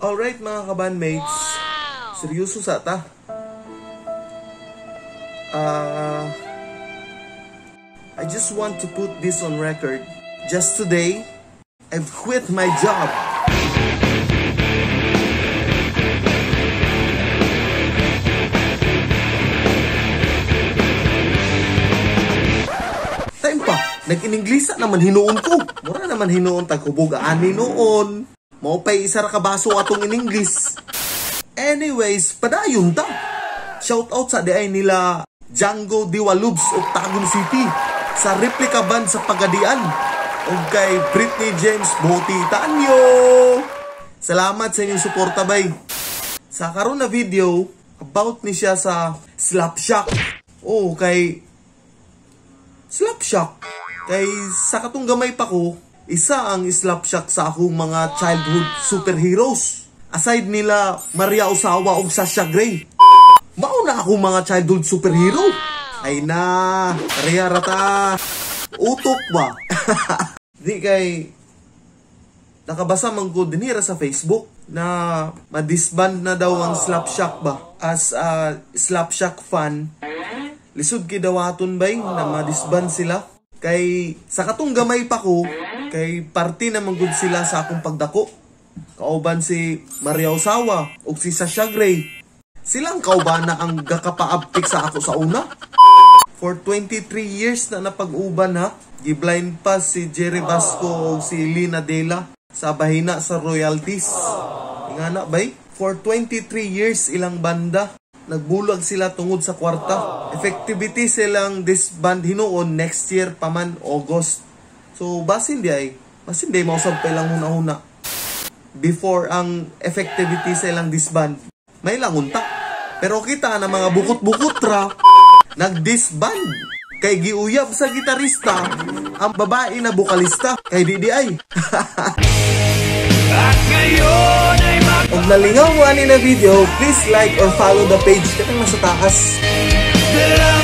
Alright mga kabandmates, seryoso sa ta. I just want to put this on record. Just today, I've quit my job. Time pa, nag-ininglisa naman hinuon ko. Mura naman hinuon tagkubugaan ni noon. Maupay isa ra kabaso atong in English. Anyways, padayon ta. Shout out sa diay nila Django Diwalubs of Tagum City, sa replica band sa Pagadian, o kay Britney James Boti Tanyo. Salamat sa inyong suporta bay. Sa karon na video, about ni siya sa Slapshot. O kay Slapshot. Kay sa katong gamay pa ko, isa ang Slapshot sa akong mga childhood superheroes. Aside nila Maria Ozawa o Sasha Grey, mauna akong mga childhood superhero. Ay na, kariya rata. Utok ba? Di kay nakabasa man ko dinira sa Facebook na madisband na daw ang Slapshot ba. As a Slapshot fan, lisod kidawaton bay na madisband sila. Kay sa katong gamay pa ko, kay party naman gud sila sa akong pagdako. Kauban si Maria Ozawa o si Sasha Grey. Silang kauban na ang gakapaabtik sa ako sa una. For 23 years na napag-uban ha. Giblind pa si Jerry Vasco o si Lina Dela sa bahina sa royalties. Nga na bay? For 23 years ilang banda. Nagbulag sila tungod sa kwarta. Effectivity silang disband hinuon next year pa man, August. So basin di ay. Basin di mausap pa ilang huna-huna. Before ang effectivity silang disband, may langunta. Pero kita na mga bukot-bukot ra nag-disband. Kay giuyab sa gitarista ang babae na bukalista. Kay DDI. At ngayon ay kung nalingaw mo ani na video, please like or follow the page katang nasa taas.